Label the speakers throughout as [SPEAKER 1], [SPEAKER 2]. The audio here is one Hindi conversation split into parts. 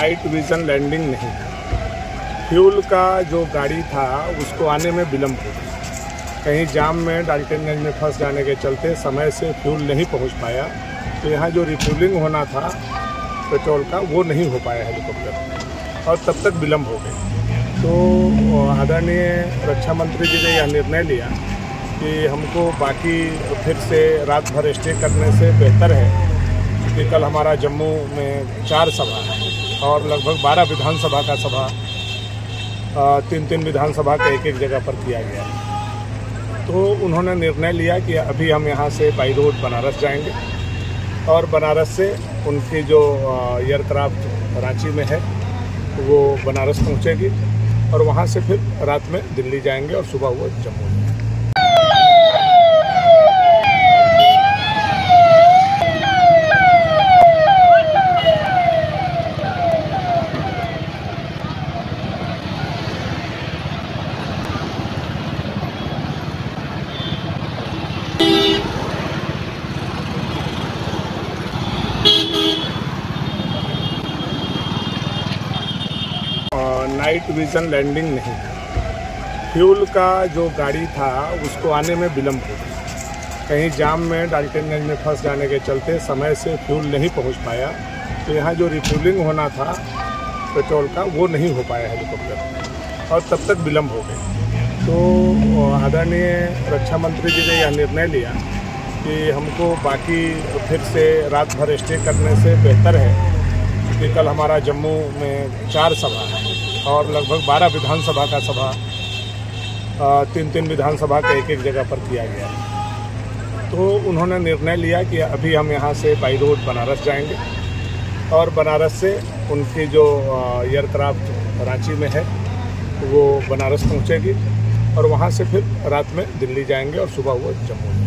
[SPEAKER 1] नाइट विज़न लैंडिंग नहीं, फ्यूल का जो गाड़ी था उसको आने में विलम्ब हो गया। कहीं जाम में डाल्टनगंज में फंस जाने के चलते समय से फ्यूल नहीं पहुंच पाया, तो यहाँ जो रिफ्यूलिंग होना था पेट्रोल का वो नहीं हो पाया हेलीकॉप्टर और तब तक विलम्ब हो गई। तो आदरणीय रक्षा मंत्री जी ने यह निर्णय लिया कि हमको बाकी फिर से रात भर स्टे करने से बेहतर है कि कल हमारा जम्मू में 4 सभा है और लगभग 12 विधानसभा का सभा 3-3 विधानसभा का एक जगह पर किया गया। तो उन्होंने निर्णय लिया कि अभी हम यहाँ से बाई रोड बनारस जाएंगे और बनारस से उनकी जो एयरक्राफ्ट रांची में है वो बनारस पहुँचेगी और वहाँ से फिर रात में दिल्ली जाएंगे और सुबह वो जम्मू जाएंगे। नाइट विज़न लैंडिंग नहीं, फ्यूल का जो गाड़ी था उसको आने में विलम्ब हो गया। कहीं जाम में डाल्टनगंज में फंस जाने के चलते समय से फ्यूल नहीं पहुंच पाया, तो यहाँ जो रिफ्यूलिंग होना था पेट्रोल का वो नहीं हो पाया हेलीकॉप्टर और तब तक विलम्ब हो गई। तो आदरणीय रक्षा मंत्री जी ने यह निर्णय लिया कि हमको बाकी फिर से रात भर स्टे करने से बेहतर है कि कल हमारा जम्मू में 4 सभा है और लगभग 12 विधानसभा का सभा 3-3 विधानसभा का एक जगह पर किया गया। तो उन्होंने निर्णय लिया कि अभी हम यहाँ से बाई रोड बनारस जाएंगे और बनारस से उनकी जो एयरक्राफ्ट रांची में है वो बनारस पहुँचेगी और वहाँ से फिर रात में दिल्ली जाएंगे और सुबह वो जम्मू जाएंगे।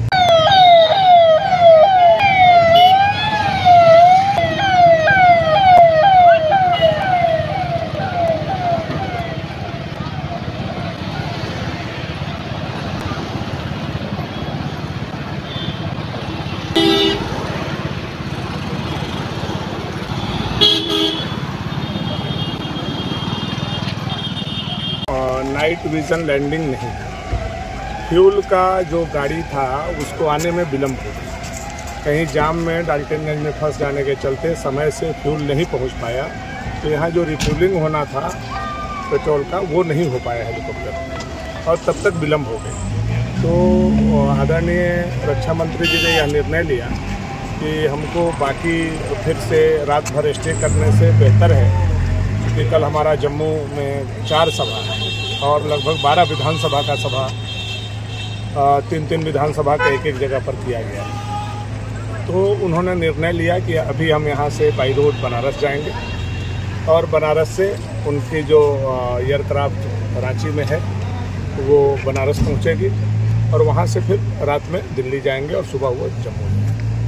[SPEAKER 1] नाइट विज़न लैंडिंग नहीं, फ्यूल का जो गाड़ी था उसको आने में विलम्ब हो गया। कहीं जाम में डाल्टनगंज में फंस जाने के चलते समय से फ्यूल नहीं पहुंच पाया, तो यहाँ जो रिफ्यूलिंग होना था पेट्रोल का वो नहीं हो पाया हेलीकॉप्टर और तब तक विलम्ब हो गई। तो आदरणीय रक्षा मंत्री जी ने यह निर्णय लिया कि हमको बाकी फिर से रात भर स्टे करने से बेहतर है कि कल हमारा जम्मू में 4 सभा है और लगभग 12 विधानसभा का सभा 3-3 विधानसभा का एक जगह पर किया गया। तो उन्होंने निर्णय लिया कि अभी हम यहाँ से बाई रोड बनारस जाएंगे और बनारस से उनकी जो एयरक्राफ्ट रांची में है वो बनारस पहुँचेगी और वहाँ से फिर रात में दिल्ली जाएंगे और सुबह वो जम्मू जाएंगे।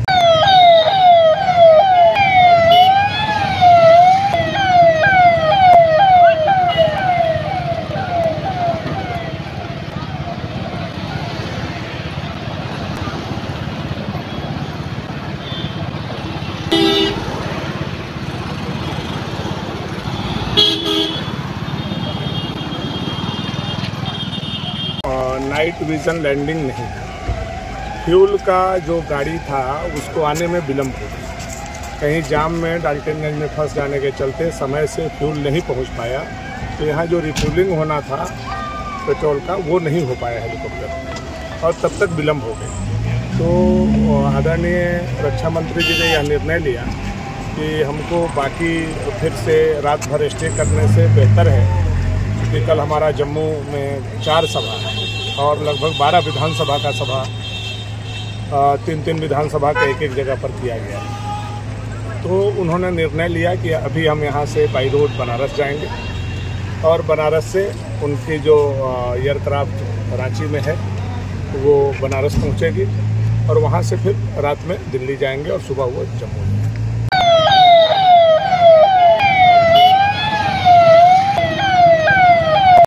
[SPEAKER 1] नाइट विज़न लैंडिंग नहीं, फ्यूल का जो गाड़ी था उसको आने में विलम्ब हो गया। कहीं जाम में डाल्टनगंज में फंस जाने के चलते समय से फ्यूल नहीं पहुंच पाया, तो यहाँ जो रिफ्यूलिंग होना था पेट्रोल का वो नहीं हो पाया हेलीकॉप्टर और तब तक विलम्ब हो गई। तो आदरणीय रक्षा मंत्री जी ने यह निर्णय लिया कि हमको बाकी फिर से रात भर स्टे करने से बेहतर है कि कल हमारा जम्मू में 4 सभा है और लगभग 12 विधानसभा का सभा 3-3 विधानसभा का एक जगह पर किया गया। तो उन्होंने निर्णय लिया कि अभी हम यहाँ से बाई रोड बनारस जाएंगे और बनारस से उनकी जो एयरक्राफ्ट रांची में है वो बनारस पहुँचेगी और वहाँ से फिर रात में दिल्ली जाएंगे और सुबह वो जम्मू जाएंगे।